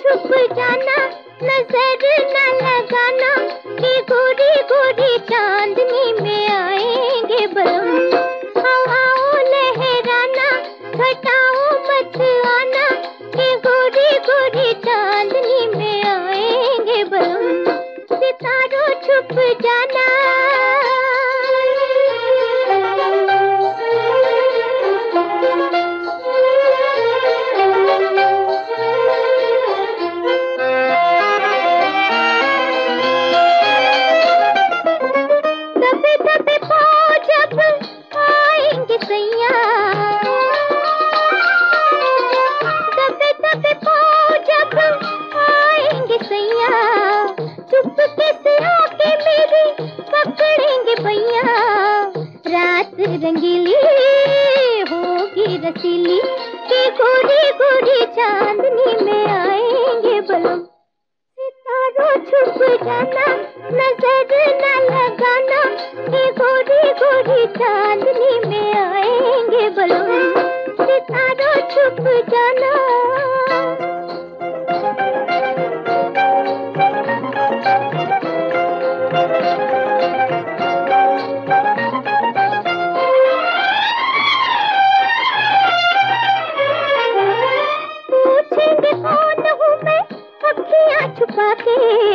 छुप जाना, नजर न लगाना, कि गोरी गोरी चांदनी में आएंगे बलम। हवाओं लहराना, घटाओं मत आना, कि गोरी गोरी चांदनी में आएंगे बलम। सितारों छुप जाना। दबे दबे पाँव जब आएंगे सैया, दबे दबे पाँव जब आएंगे सैया, चुपके से आके मेरी पकड़ेंगे भैया। रात रंगीली होगी रसीली, कि गोरी गोरी चांदनी में आएंगे बलम। सितारों छुप जाना, नजर न लगाना, कि गोरी गोरी चांदनी में आएंगे बलम। सितारों छुप जाना। पूछेंगे कौन हूँ मैं अखियाँ छुपा के,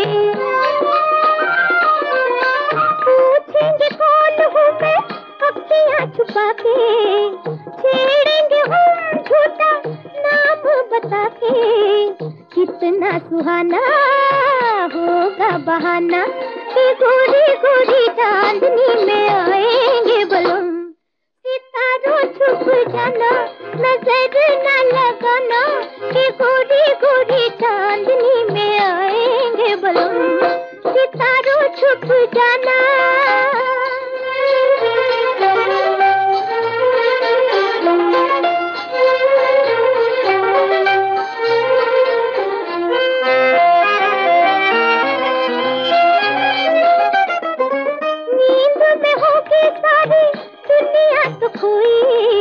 पूछेंगे कौन हूँ मैं अखियाँ छुपा के, छेड़ेंगे हम झूठा नाम बता के। कितना सुहाना होगा बहाना, कि गोरी गोरी चांदनी में आएंगे बलम। सितारों छुप जाना, नजर न लगाना, कि गोरी गोरी चांदनी में आएंगे बलम। सितारों छुप जाना। नींद में होगी सारी दुनिया तो खोई,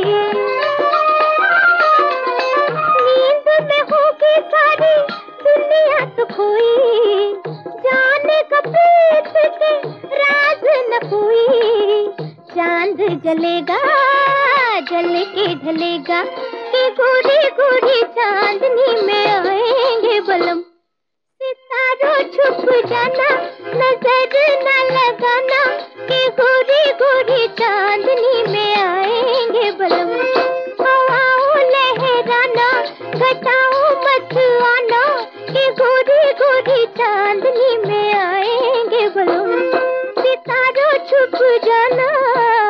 नींद में होगी सारी दुनिया तो खोई, जाने का प्रीत के राज न कोई। चांद जलेगा जल के ढलेगा, कि गोरी गोरी चांदनी में आएंगे बलम। सितारों छुप जाना, नजर न लगाना, कि गोरी गोरी चांदनी में आएंगे बलम। हवाओं लहराना, घटाओं मत आना, कि गोरी गोरी चांदनी में आएंगे बलम। सितारों छुप जाना।